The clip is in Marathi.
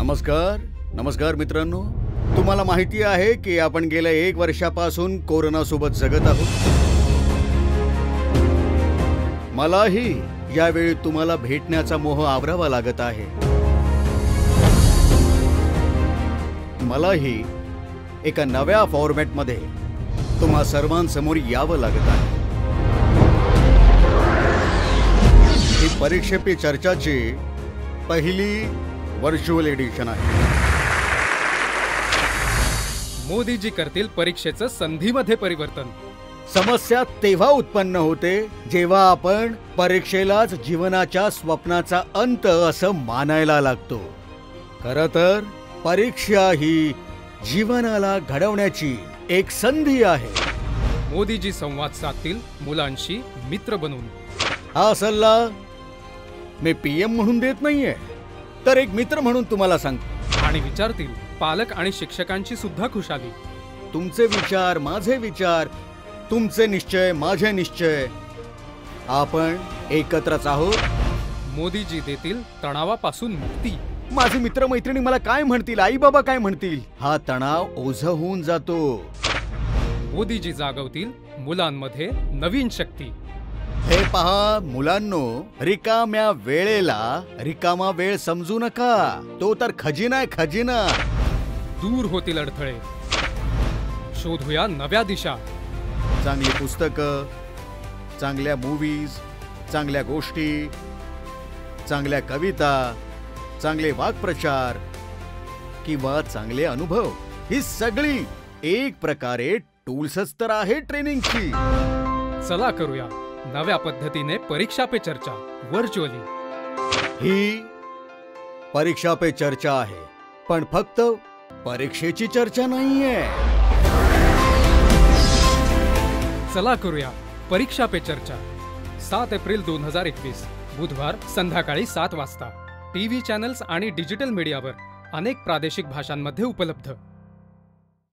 नमस्कार नमस्कार मित्रांनो, तुम्हाला माहिती आहे की आपण गेल्या 1 वर्षापासून कोरोना सोबत जगत आहोत। मलाही यावेळी तुम्हाला भेटण्याचा मोह आवरावा लागत आहे। मलाही एका नव्या फॉर्मॅटमध्ये तुम्हा सर्वांसमोर यावं लागत आहे। ही परीक्षा पे चर्चाची पहिली व्हर्च्युअल एडिशन आहे। मोदीजी करतील परीक्षेचं संधीमध्ये परिवर्तन। समस्या तेव्हा उत्पन्न होते जेव्हा आपण परीक्षेलाच जीवनाच्या स्वप्नाचा अंत असं मानायला लागतो। खरं तर परीक्षा ही जीवनाला घडवण्याची एक संधी आहे। मोदीजी संवाद साधतील मुलांशी मित्र बनून। हा सल्ला मी पीएम म्हणून देत नाहीये, तर एक मित्र म्हणून तुम्हाला सांगतो। आणि विचारतील पालक आणि शिक्षकांची सुद्धा खुशाली। तुमचे विचार माझे विचार, तुमचे निश्चय माझे निश्चय, आपण एकत्रच आहोत। मोदीजी देतील तणावापासून मुक्ती। माझे मित्र मैत्रिणी मला काय म्हणतील, आई बाबा काय म्हणतील, हा तणाव ओझं होऊन जातो। मोदीजी जागवतील मुलांमध्ये नवीन शक्ती। हे पहा मुलांनो, रिकाम्या वेळेला रिकामा वेळ समजू नका, तो तर खजिना आहे खजिना। दूर होतील अडथळे, शोधूया नव्या दिशा। चांगली पुस्तकं, चांगल्या मूवीज, चांगल्या गोष्टी, चांगल्या कविता, चांगले वाक्प्रचार किंवा चांगले अनुभव, ही सगळी एक प्रकारे टूल्सच तर आहे ट्रेनिंगची। चला करूया नव्या पद्धतीने परीक्षा पे चर्चा व्हर्च्युअली। ही परीक्षा पे चर्चा आहे, पण फक्त परीक्षेची चर्चा नाहीये। चला करूया परीक्षा पे चर्चा। 7 एप्रिल 2021 बुधवार संध्याकाळी 7 वाजता टीव्ही चॅनल्स आणि डिजिटल मीडियावर अनेक प्रादेशिक भाषांमध्ये उपलब्ध।